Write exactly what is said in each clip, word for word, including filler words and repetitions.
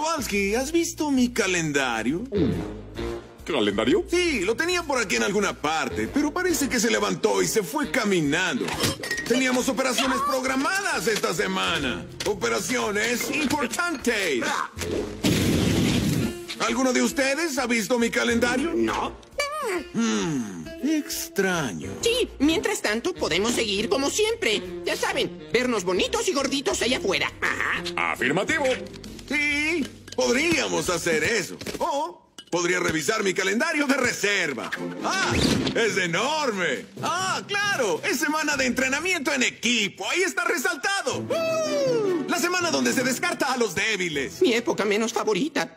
Kowalski, ¿has visto mi calendario? ¿Calendario? Sí, lo tenía por aquí en alguna parte, pero parece que se levantó y se fue caminando. Teníamos operaciones programadas esta semana. Operaciones importantes. ¿Alguno de ustedes ha visto mi calendario? No. Hmm, extraño. Sí, mientras tanto podemos seguir como siempre. Ya saben, vernos bonitos y gorditos allá afuera. Ajá. Afirmativo. Sí, podríamos hacer eso. O podría revisar mi calendario de reserva. ¡Ah! ¡Es enorme! ¡Ah, claro! Es semana de entrenamiento en equipo. Ahí está resaltado. ¡Uh! La semana donde se descarta a los débiles. Mi época menos favorita.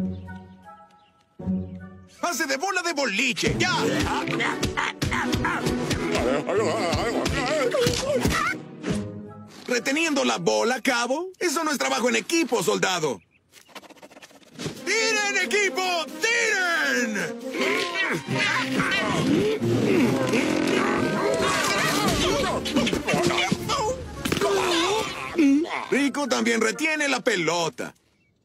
¡Pase de bola de boliche! ¡Ya! ¿Reteniendo la bola, cabo? Eso no es trabajo en equipo, soldado. ¡Tiren, equipo! ¡Tiren! Rico también retiene la pelota.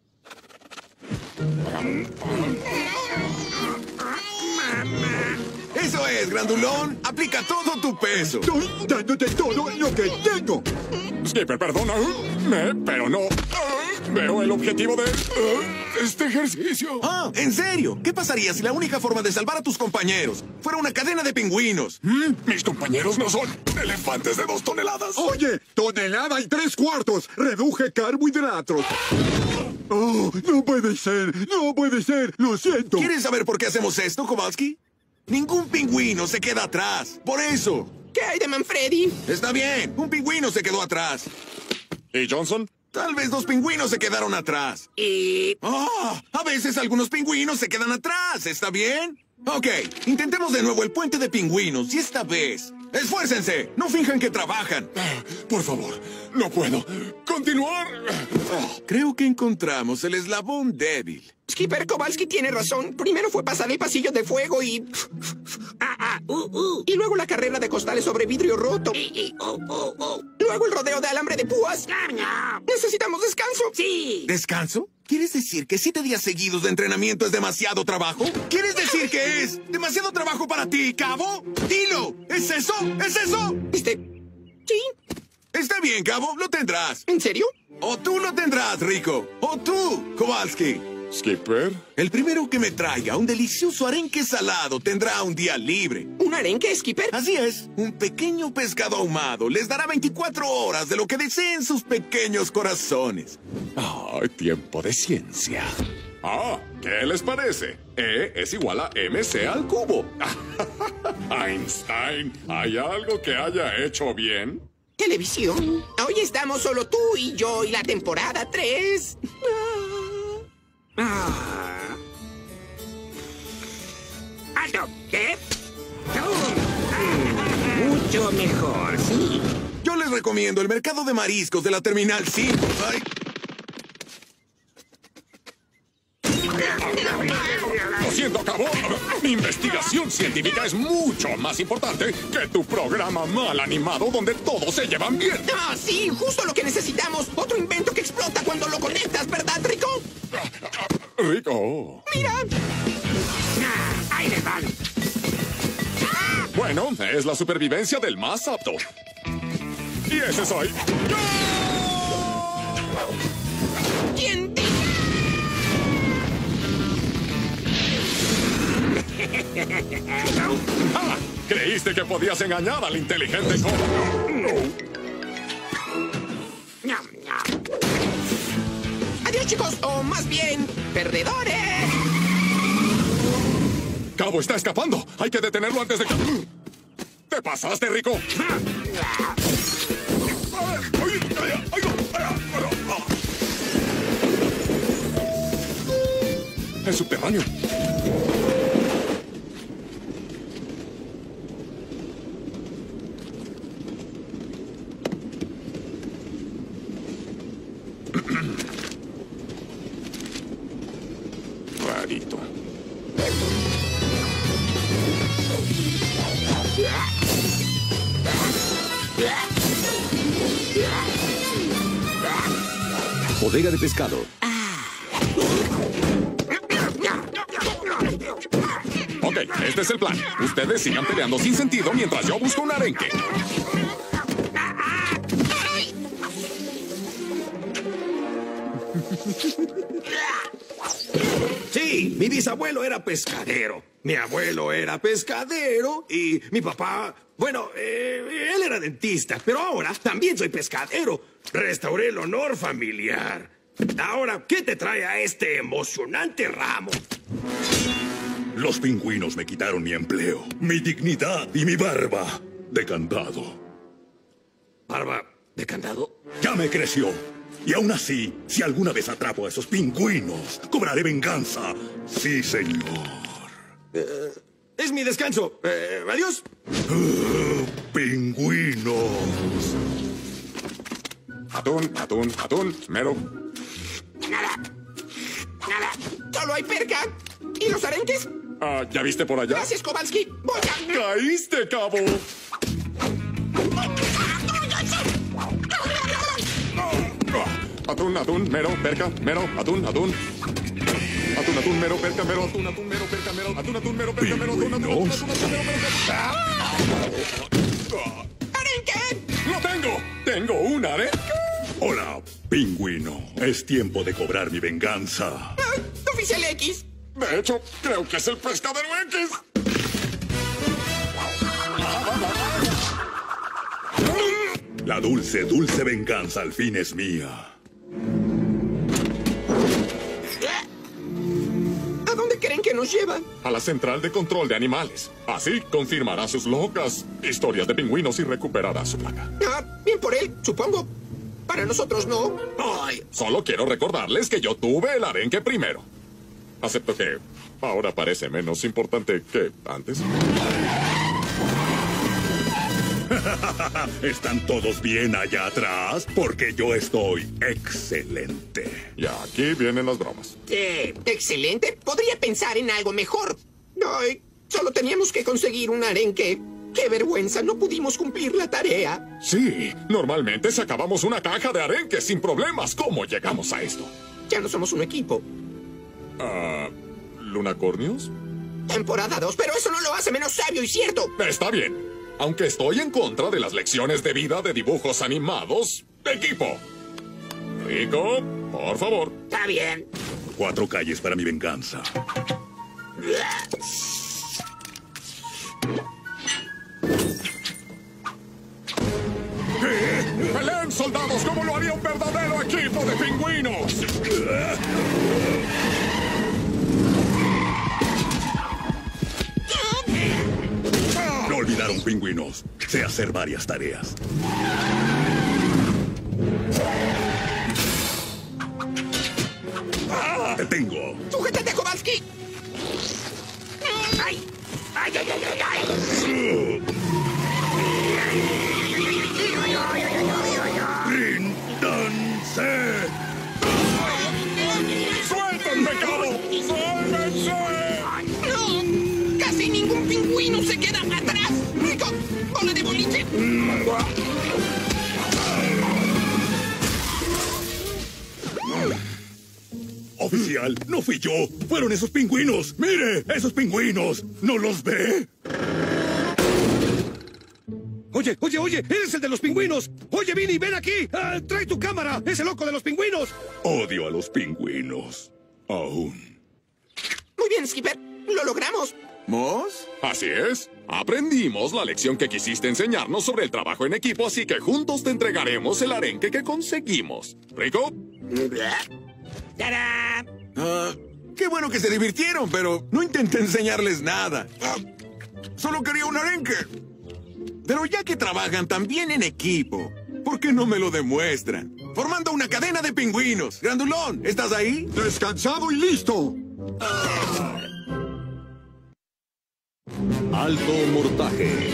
Eso es, grandulón. Aplica todo tu peso. Estoy dándote todo lo que tengo. Skipper, perdona, me, pero no veo el objetivo de este ejercicio. Ah, ¿en serio? ¿Qué pasaría si la única forma de salvar a tus compañeros fuera una cadena de pingüinos? ¿Mm? Mis compañeros no son elefantes de dos toneladas. Oye, tonelada y tres cuartos. Reduje carbohidratos. Oh, no puede ser, no puede ser. Lo siento. ¿Quieres saber por qué hacemos esto, Kowalski? Ningún pingüino se queda atrás. Por eso. ¿Qué hay de Manfredi? Está bien, un pingüino se quedó atrás. ¿Y Johnson? Tal vez dos pingüinos se quedaron atrás. Y... Ah, a veces algunos pingüinos se quedan atrás, ¿está bien? Ok, intentemos de nuevo el puente de pingüinos y esta vez... ¡Esfuércense! ¡No finjan que trabajan! Por favor, no puedo continuar. Creo que encontramos el eslabón débil. Skipper, Kowalski tiene razón. Primero fue pasar el pasillo de fuego y... Ah, ah, uh, uh. Y luego la carrera de costales sobre vidrio roto. Y, y, uh, uh, uh. Luego el rodeo de alambre de púas. ¿Necesitamos descanso? Sí. ¿Descanso? ¿Quieres decir que siete días seguidos de entrenamiento es demasiado trabajo? ¿Quieres decir que es demasiado trabajo para ti, Cabo? ¡Dilo! ¿Es eso? ¿Es eso? Este... Sí. Está bien, Cabo, lo tendrás. ¿En serio? O tú lo tendrás, Rico. O tú, Kowalski. Skipper. El primero que me traiga un delicioso arenque salado tendrá un día libre. ¿Un arenque, Skipper? Así es. Un pequeño pescado ahumado les dará veinticuatro horas de lo que deseen sus pequeños corazones. Ah, tiempo de ciencia. Ah, ¿qué les parece? E es igual a mc al cubo. Einstein, ¿hay algo que haya hecho bien? Televisión. Hoy estamos solo tú y yo y la temporada tres. Ah. ¡Alto! ¿Qué? Mucho mejor, sí. Yo les recomiendo el mercado de mariscos de la Terminal cinco. Ay. Lo siento, Cabo. Mi investigación científica es mucho más importante que tu programa mal animado donde todos se llevan bien. Ah, sí, justo lo que necesitamos. Otro invento que explota cuando lo conectas, ¿verdad, Rico? Rico. Mira. Ah, ahí les van. Bueno, es la supervivencia del más apto. Y ese soy yo. ¿Quién dice? ¡Ah! ¿Creíste que podías engañar al inteligente como... Adiós, chicos, o más bien, perdedores. Cabo está escapando. Hay que detenerlo antes de que... ¿Te pasaste, Rico? Es subterráneo. Rarito. Bodega de pescado. Ah, este es el plan. Ustedes sigan peleando sin sentido mientras yo busco un arenque. Sí, mi bisabuelo era pescadero. Mi abuelo era pescadero y mi papá, bueno, eh, él era dentista, pero ahora también soy pescadero. Restauré el honor familiar. Ahora, ¿qué te trae a este emocionante ramo? Los pingüinos me quitaron mi empleo, mi dignidad y mi barba de candado. ¿Barba de candado? Ya me creció. Y aún así, si alguna vez atrapo a esos pingüinos, cobraré venganza. Sí, señor. Eh, es mi descanso. Eh, adiós. Uh, pingüinos. Atún, atún, atún, mero. Nada. Nada. Solo hay perca. ¿Y los arenques? Ah, ¿ya viste por allá? Gracias, Kowalski. Voy a... ¡Caíste, cabo! Atún, atún, mero, perca, mero, atún, atún. Atún, atún, mero, perca, mero, atún, atún, mero, perca, mero, atún, atún, mero, perca, mero, atún, atún, atún, atún, atún, mero, perca. ¡Arenque! ¡Lo tengo! ¡Tengo un arenque! Hola, pingüino. Es tiempo de cobrar mi venganza. Ah, Oficial X. De hecho, creo que es el pescadero X. La dulce, dulce venganza al fin es mía. ¿A dónde creen que nos llevan? A la central de control de animales. Así confirmará sus locas historias de pingüinos y recuperará su placa. Ah, bien por él, supongo. Para nosotros no. Ay, solo quiero recordarles que yo tuve el arenque primero. Acepto que ahora parece menos importante que antes. ¿Están todos bien allá atrás? Porque yo estoy excelente. Y aquí vienen las bromas. Eh, excelente. Podría pensar en algo mejor. Ay, solo teníamos que conseguir un arenque. ¡Qué vergüenza! No pudimos cumplir la tarea. Sí, normalmente sacábamos una caja de arenques sin problemas. ¿Cómo llegamos a esto? Ya no somos un equipo. Ah, ¿Lunacornios? Temporada dos, pero eso no lo hace menos sabio y cierto. Está bien. Aunque estoy en contra de las lecciones de vida de dibujos animados, equipo. Rico, por favor. Está bien. Cuatro calles para mi venganza. ¡Peleen, soldados, como lo haría un verdadero equipo de pingüinos! No olvidaron, pingüinos. Sé hacer varias tareas. ¡Ah! ¡Te tengo! ¡Sujétate, Kowalski! ¡Ay! ¡Ay, ay, ay, ay! ay. ¡Ríndanse! ¡Suéltenme, cabo! ¡Sálvense! ¡No! ¡Casi ningún pingüino se queda atrás! ¡Rico! ¡Bola de boliche! Oficial, no fui yo. Fueron esos pingüinos. ¡Mire! ¡Esos pingüinos! ¿No los ve? Oye, oye, oye, eres el de los pingüinos. Oye, Billy, ven aquí. Ah, trae tu cámara. Es el loco de los pingüinos. Odio a los pingüinos. Aún. Muy bien, Skipper. Lo logramos. ¿Moss? Así es. Aprendimos la lección que quisiste enseñarnos sobre el trabajo en equipo, así que juntos te entregaremos el arenque que conseguimos. ¿Rico? ¡Tarán! Ah, qué bueno que se divirtieron, pero no intenté enseñarles nada. Ah, solo quería un arenque. Pero ya que trabajan también en equipo, ¿por qué no me lo demuestran? Formando una cadena de pingüinos. Grandulón, ¿estás ahí? Descansado y listo. Alto Mortaje.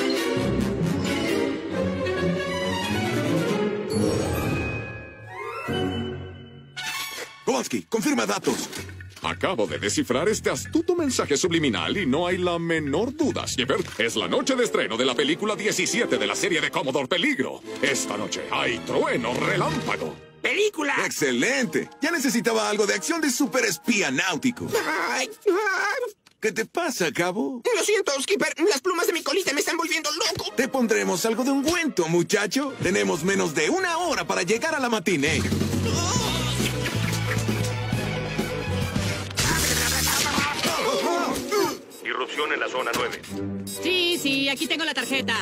Kowalski, confirma datos. Acabo de descifrar este astuto mensaje subliminal y no hay la menor duda, Skipper. Es la noche de estreno de la película diecisiete de la serie de Commodore Peligro. Esta noche hay trueno relámpago. ¡Película! ¡Excelente! Ya necesitaba algo de acción de superespía náutico. Ay, ay. ¿Qué te pasa, Cabo? Lo siento, Skipper. Las plumas de mi colita me están volviendo loco. Te pondremos algo de ungüento, muchacho. Tenemos menos de una hora para llegar a la matiné. Irrupción en la zona nueve. Sí, sí, aquí tengo la tarjeta.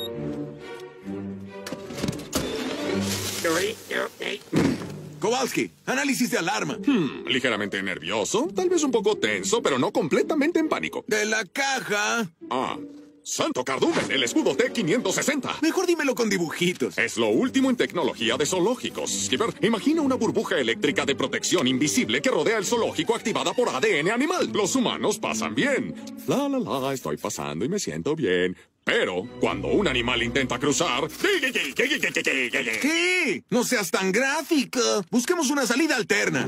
Kowalski, análisis de alarma. Hmm, ligeramente nervioso, tal vez un poco tenso, pero no completamente en pánico. De la caja. Ah, Santo Cardumen, el escudo T quinientos sesenta. Mejor dímelo con dibujitos. Es lo último en tecnología de zoológicos. Skipper, imagina una burbuja eléctrica de protección invisible que rodea el zoológico activada por A D N animal. Los humanos pasan bien. La, la, la, estoy pasando y me siento bien. Pero cuando un animal intenta cruzar... ¿Qué? No seas tan gráfico. Busquemos una salida alterna.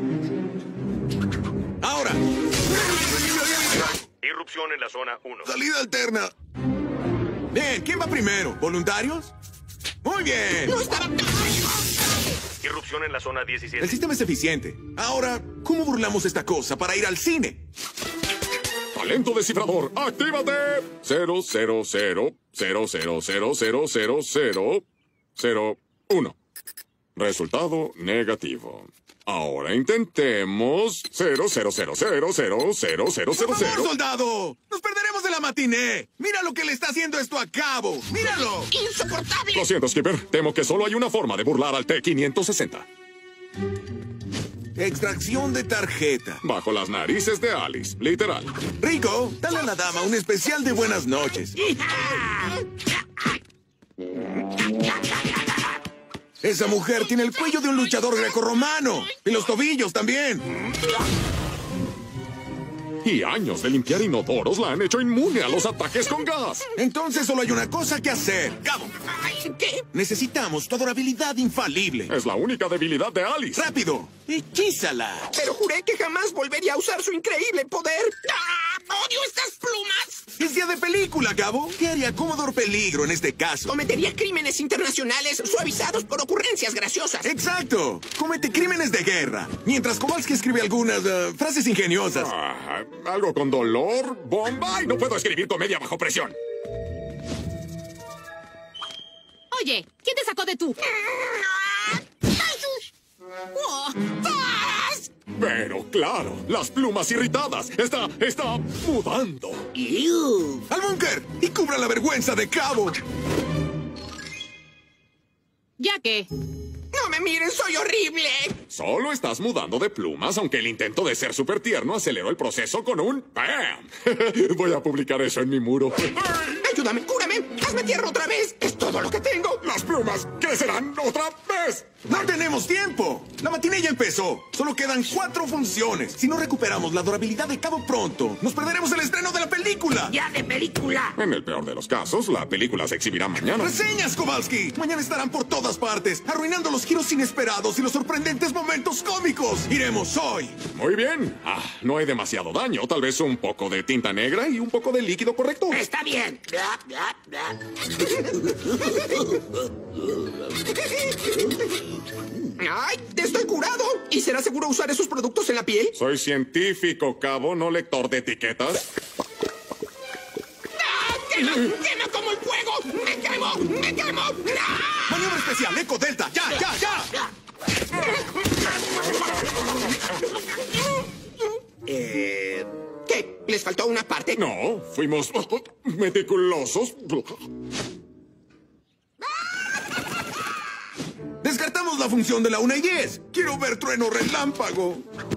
Ahora. Irrupción en la zona uno. Salida alterna. Bien, ¿quién va primero? ¿Voluntarios? Muy bien. No estaba... Irrupción en la zona El diecisiete. sistema es eficiente. Ahora, ¿cómo burlamos esta cosa para ir al cine? Talento descifrador, actívate. Cero, cero, cero, cero, cero, cero, cero, cero, cero, cero, uno. Resultado negativo. Ahora intentemos cero, cero, cero, cero, cero, cero, cero, cero, ¡Por favor, cero. soldado! ¡Nos perderemos de la matiné! ¡Mira lo que le está haciendo esto a Cabo! ¡Míralo! ¡Insoportable! Lo siento, Skipper. Temo que solo hay una forma de burlar al T quinientos sesenta. Extracción de tarjeta. Bajo las narices de Alice, literal. Rico, dale a la dama un especial de buenas noches. Esa mujer tiene el cuello de un luchador grecorromano. Y los tobillos también. Y años de limpiar inodoros la han hecho inmune a los ataques con gas. Entonces solo hay una cosa que hacer. Cabo, ¿Qué? necesitamos tu adorabilidad infalible. Es la única debilidad de Alice. ¡Rápido! ¡Hechízala! Pero juré que jamás volvería a usar su increíble poder. ¡Ah! ¡Odio estas plumas! Es día de película, Cabo. ¿Qué haría Commodore Peligro en este caso? Cometería crímenes internacionales suavizados por ocurrencias graciosas. ¡Exacto! Comete crímenes de guerra. Mientras Kowalski escribe algunas eh, frases ingeniosas. Ah, algo con dolor, bomba y no puedo escribir comedia bajo presión. Oye, ¿quién te sacó de tú? Oh, ¡Paz! Pero claro, las plumas irritadas. Está, está mudando. ¡Al búnker! ¡Y cubra la vergüenza de Cabo! ¿ya qué? ¡No me miren, soy horrible! Solo estás mudando de plumas, aunque el intento de ser súper tierno aceleró el proceso con un ¡bam! Voy a publicar eso en mi muro. Ayúdame, cúrame, hazme tierra otra vez. Es todo lo que tengo. ¡Las plumas crecerán otra vez! ¡No tenemos tiempo! La matiné ya empezó. Solo quedan cuatro funciones. Si no recuperamos la durabilidad de Cabo pronto, nos perderemos el estreno de la película. ¡Ya de película! En el peor de los casos, la película se exhibirá mañana. ¡Reseñas, Kowalski! Mañana estarán por todas partes, arruinando los giros inesperados y los sorprendentes momentos cómicos. Iremos hoy. Muy bien. Ah, no hay demasiado daño. Tal vez un poco de tinta negra y un poco de líquido correcto. Está bien. Bla, bla, bla. ¡Ay! ¡Estoy curado! ¿Y será seguro usar esos productos en la piel? Soy científico, Cabo, no lector de etiquetas. ¡Ah! ¡Quema! ¡Quema como el fuego! ¡Me quemo! ¡Me quemo! ¡Ah! Maniobra especial, Eco Delta. ¡Ya, ya, ya! Eh, ¿Qué? ¿Les faltó una parte? No, fuimos meticulosos. Descartamos la función de la una y diez. Quiero ver trueno relámpago.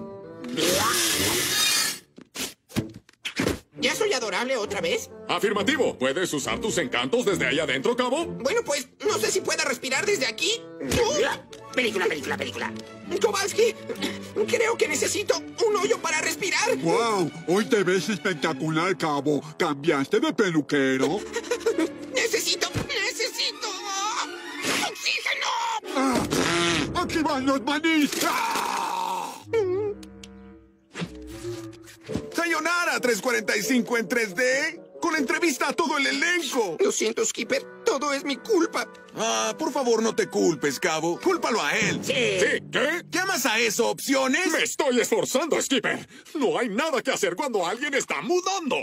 ¿Ya soy adorable otra vez? Afirmativo. ¿Puedes usar tus encantos desde ahí adentro, Cabo? Bueno, pues, no sé si pueda respirar desde aquí. Película, película, película. Kowalski, creo que necesito un hoyo para respirar. ¡Wow! Hoy te ves espectacular, Cabo. ¿Cambiaste de peluquero? Necesito, necesito oxígeno. ¡Ah! ¡Aquí van los manís! ¡Ah! Sayonara tres cuarenta y cinco en tres D. Con la entrevista a todo el elenco. Lo siento, Skipper. Todo es mi culpa. Ah, por favor, no te culpes, Cabo. Cúlpalo a él. ¿Sí? ¿Qué? ¿Llamas a eso opciones? Me estoy esforzando, Skipper. No hay nada que hacer cuando alguien está mudando.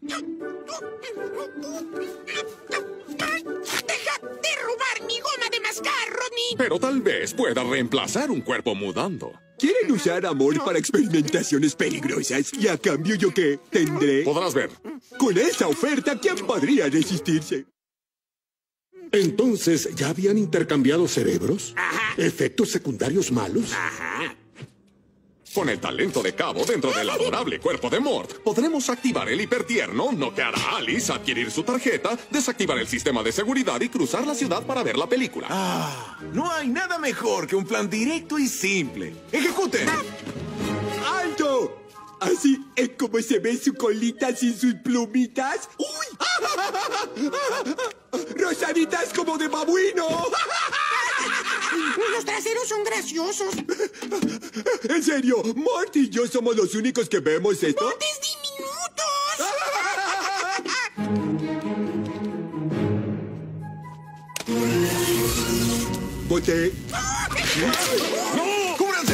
¡Deja de robar mi goma de mascar, Rodney! Pero tal vez pueda reemplazar un cuerpo mudando. Quieren usar amor para experimentaciones peligrosas. ¿Y a cambio yo qué tendré? Podrás ver. Con esa oferta, ¿quién podría resistirse? Entonces, ¿ya habían intercambiado cerebros? Ajá. ¿Efectos secundarios malos? Ajá. Con el talento de Cabo dentro del adorable cuerpo de Mort, podremos activar el hipertierno, noquear a Alice, adquirir su tarjeta, desactivar el sistema de seguridad y cruzar la ciudad para ver la película. Ah, no hay nada mejor que un plan directo y simple. ¡Ejecuten! ¡Alto! Así es como se ve su colita sin sus plumitas. ¡Uy! ¡Rosaditas como de babuino! Los traseros son graciosos. En serio, Mort y yo somos los únicos que vemos esto. ¡Botes diminutos! Bote. ¡No! ¡Cúbranse!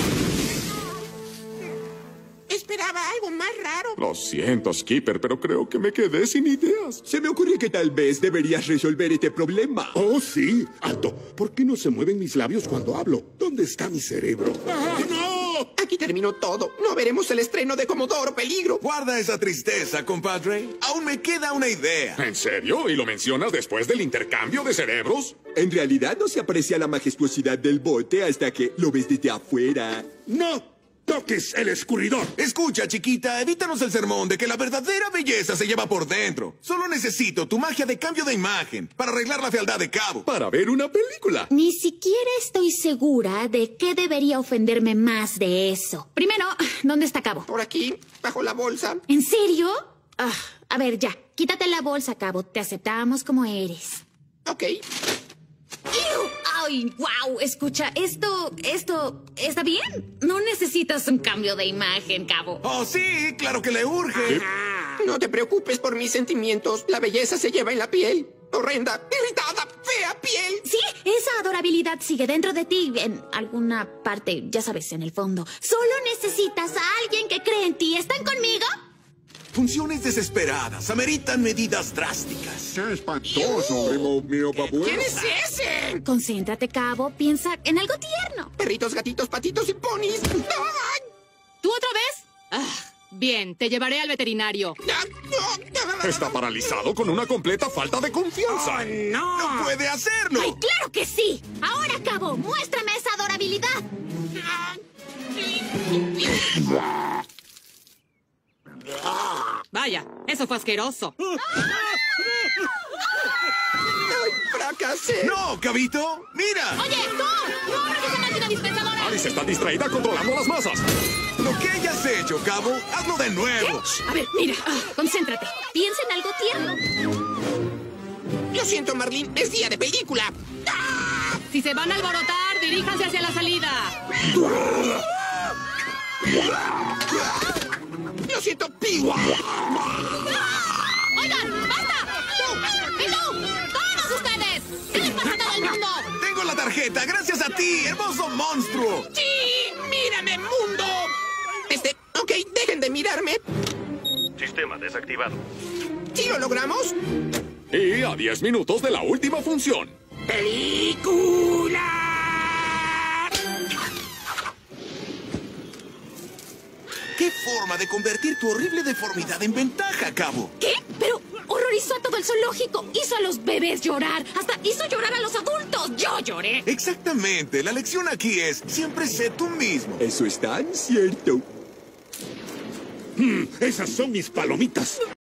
Esperaba algo más raro. Lo siento, Skipper, pero creo que me quedé sin ideas. Se me ocurre que tal vez deberías resolver este problema. Oh, sí. Alto. ¿Por qué no se mueven mis labios cuando hablo? ¿Dónde está mi cerebro? ¡Ah, no! Aquí terminó todo. No veremos el estreno de Comodoro Peligro. Guarda esa tristeza, compadre. Aún me queda una idea. ¿En serio? ¿Y lo mencionas después del intercambio de cerebros? En realidad no se aprecia la majestuosidad del bote hasta que lo ves desde afuera. ¡No toques el escurridor! Escucha, chiquita, evítanos el sermón de que la verdadera belleza se lleva por dentro. Solo necesito tu magia de cambio de imagen para arreglar la fealdad de Cabo. Para ver una película. Ni siquiera estoy segura de qué debería ofenderme más de eso. Primero, ¿dónde está Cabo? Por aquí, bajo la bolsa. ¿En serio? Ah, a ver, ya. Quítate la bolsa, Cabo. Te aceptamos como eres. Ok. ¡Ew! ¡Ay, wow! Escucha, esto, esto, ¿está bien? No necesitas un cambio de imagen, Cabo. Oh, sí, claro que le urge. No te preocupes por mis sentimientos. La belleza se lleva en la piel. Horrenda, irritada, fea piel. Sí, esa adorabilidad sigue dentro de ti, en alguna parte, ya sabes, en el fondo. Solo necesitas a alguien que cree en ti. ¿Están conmigo? Funciones desesperadas ameritan medidas drásticas. ¡Qué espantoso, primo mío, babuino! ¿Quién es ese? Concéntrate, Cabo. Piensa en algo tierno. Perritos, gatitos, patitos y ponis. ¡Ay! ¿Tú otra vez? Ah, bien, te llevaré al veterinario. Está paralizado con una completa falta de confianza. ¡Oh, no! ¡No puede hacerlo! ¡Ay, claro que sí! Ahora, Cabo, muéstrame esa adorabilidad. Vaya, eso fue asqueroso. ¡Ay, fracasé! ¡No, Cabito! ¡Mira! Oye, tú, no abres esa máquina dispensadora. Alice está distraída controlando las masas. Lo que hayas hecho, Cabo, hazlo de nuevo. A ver, mira, ah, concéntrate. Piensa en algo tierno. Lo siento, Marlene, es día de película. ¡Ah! Si se van a alborotar, diríjanse hacia la salida. Lo siento, Piwa. Oigan, basta. ¡Tú! ¡Y tú! ¡Todos ustedes! ¿Qué les pasa a todo el mundo? Tengo la tarjeta, gracias a ti, hermoso monstruo. ¡Sí! ¡Mírame, mundo! Este, ok, dejen de mirarme. Sistema desactivado. ¿Sí lo logramos? Y a diez minutos de la última función. ¡Película! ¡Qué forma de convertir tu horrible deformidad en ventaja, Cabo! ¿Qué? Pero horrorizó a todo el zoológico. Hizo a los bebés llorar. Hasta hizo llorar a los adultos. Yo lloré. Exactamente, la lección aquí es, siempre sé tú mismo. Eso es tan cierto. Mm, esas son mis palomitas.